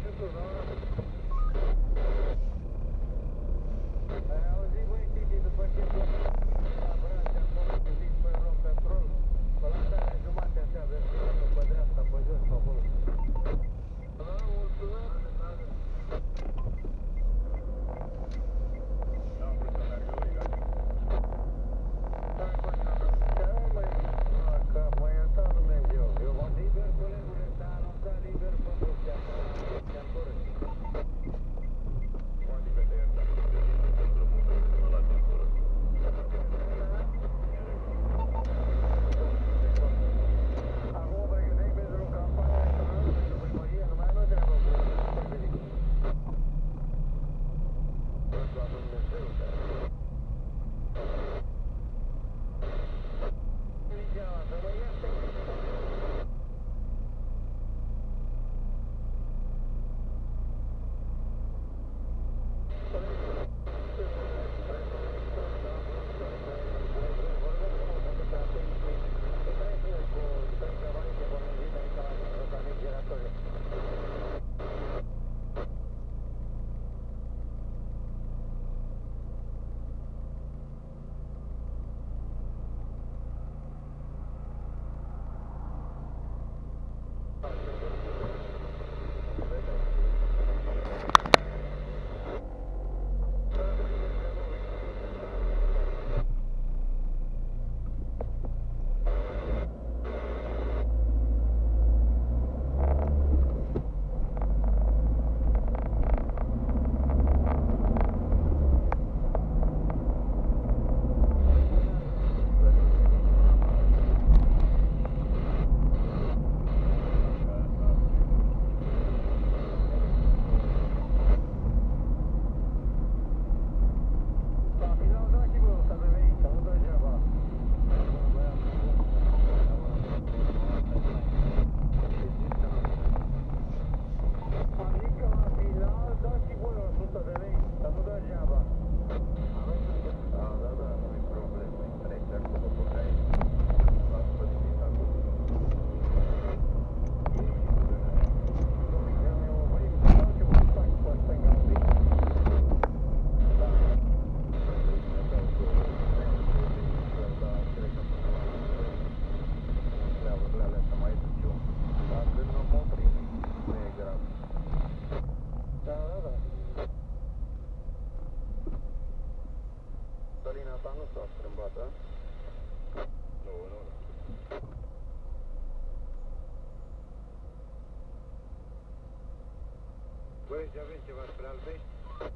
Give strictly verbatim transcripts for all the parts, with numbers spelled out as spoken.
Băieți, avem ceva spre Albești?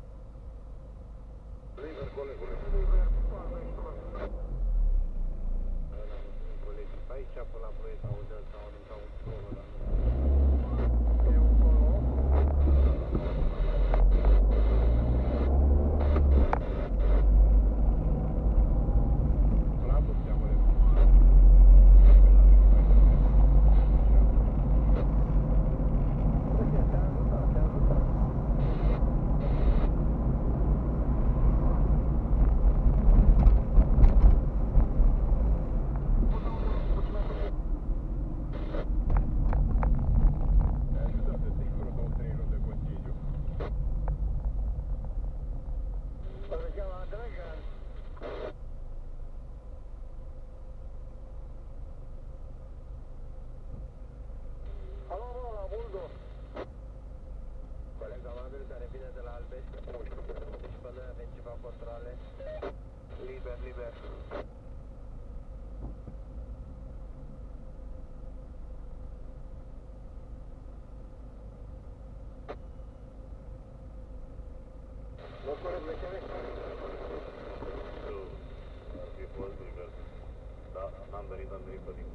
Liber, colegule. Liber, colegi, aici până la proiect audel sau anunța un solo, dar e un solo. La bus, te-am ales. Colega amabil care vine de la Albești și pe noi avem ceva controle. Liber, liber. Nu corect plecare? Nu, ar fi fost liber. Da, n-am venit, am venit pe din